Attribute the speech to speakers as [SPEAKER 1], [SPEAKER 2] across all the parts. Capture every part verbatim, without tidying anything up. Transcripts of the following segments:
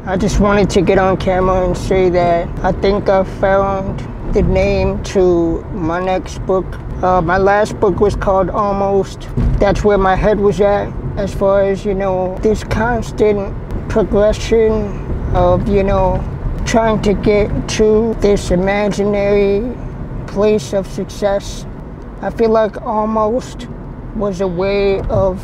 [SPEAKER 1] I just wanted to get on camera and say that I think I found the name to my next book. Uh, my last book was called Almost. That's where my head was at as far as, you know, this constant progression of, you know, trying to get to this imaginary place of success. I feel like Almost was a way of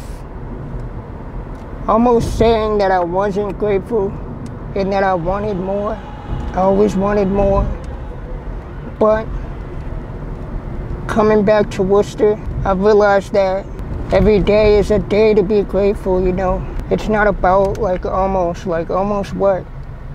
[SPEAKER 1] almost saying that I wasn't grateful and that I wanted more. I always wanted more. But coming back to Worcester, I realized that every day is a day to be grateful, you know. It's not about like almost, like almost what?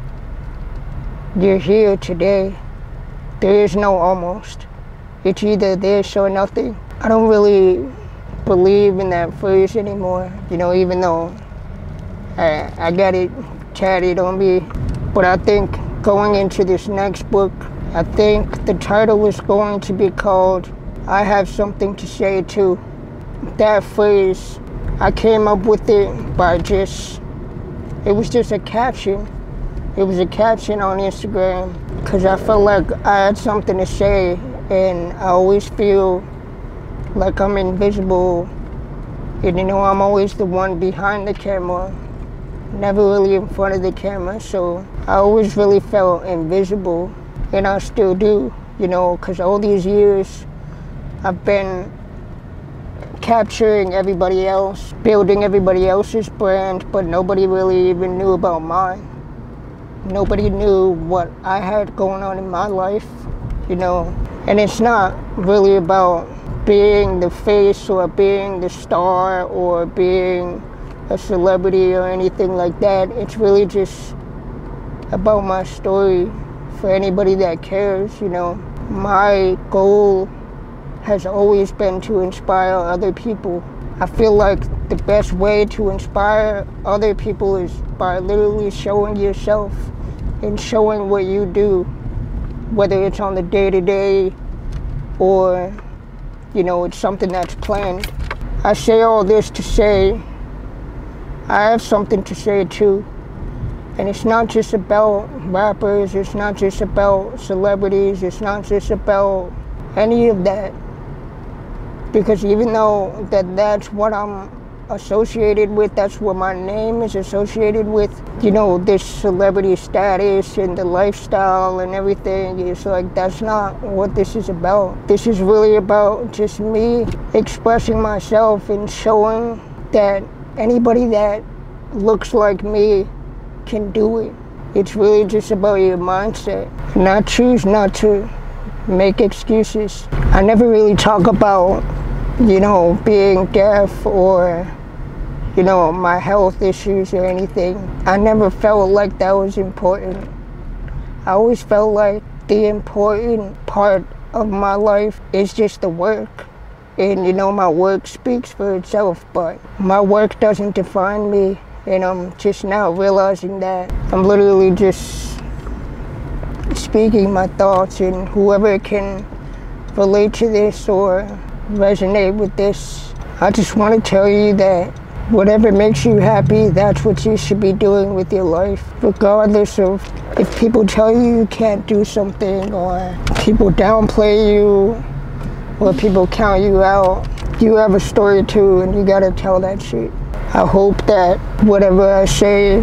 [SPEAKER 1] You're here today. There is no almost. It's either this or nothing. I don't really believe in that phrase anymore, you know, even though I, I got it tatted on me. But I think going into this next book, I think the title is going to be called I Have Something to Say Too. That phrase, I came up with it by just, it was just a caption. It was a caption on Instagram because I felt like I had something to say, and I always feel like I'm invisible. And you know, I'm always the one behind the camera, never really in front of the camera, so I always really felt invisible, and I still do, you know, because all these years I've been capturing everybody else, building everybody else's brand, but nobody really even knew about mine. Nobody knew what I had going on in my life, you know, and it's not really about being the face or being the star or being a celebrity or anything like that. It's really just about my story for anybody that cares, you know. My goal has always been to inspire other people. I feel like the best way to inspire other people is by literally showing yourself and showing what you do, whether it's on the day-to-day or, you know, it's something that's planned. I say all this to say I have something to say too. And it's not just about rappers, it's not just about celebrities, it's not just about any of that. Because even though that that's what I'm associated with, that's what my name is associated with, you know, this celebrity status and the lifestyle and everything, it's like that's not what this is about. This is really about just me expressing myself and showing that anybody that looks like me can do it. It's really just about your mindset. And I choose not to make excuses. I never really talk about, you know, being deaf or, you know, my health issues or anything. I never felt like that was important. I always felt like the important part of my life is just the work. And you know, my work speaks for itself, but my work doesn't define me. And I'm just now realizing that I'm literally just speaking my thoughts, and whoever can relate to this or resonate with this, I just want to tell you that whatever makes you happy, that's what you should be doing with your life. Regardless of if people tell you you can't do something, or people downplay you, or people count you out, you have a story too, and you gotta tell that shit. I hope that whatever I say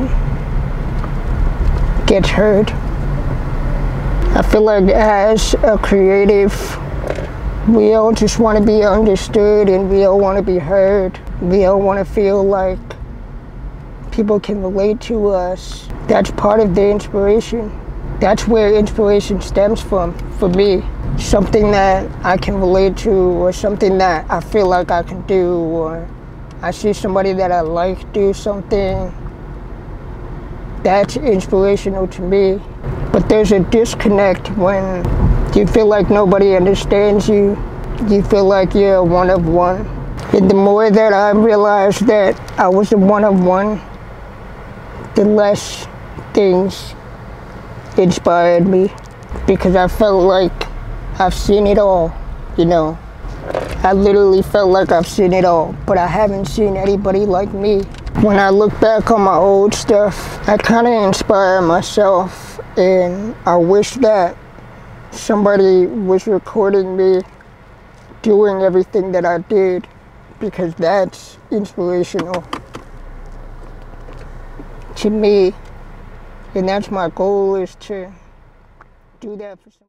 [SPEAKER 1] gets heard. I feel like as a creative, we all just want to be understood, and we all want to be heard. We all want to feel like people can relate to us. That's part of the inspiration. That's where inspiration stems from, for me. Something that I can relate to, or something that I feel like I can do, or I see somebody that I like do something. That's inspirational to me. But there's a disconnect when you feel like nobody understands you. You feel like you're a one of one. And the more that I realized that I was a one of one, the less things inspired me, because I felt like I've seen it all, you know. I literally felt like I've seen it all, but I haven't seen anybody like me. When I look back on my old stuff, I kind of inspire myself, and I wish that somebody was recording me doing everything that I did, because that's inspirational to me, and that's my goal, is to do that for somebody.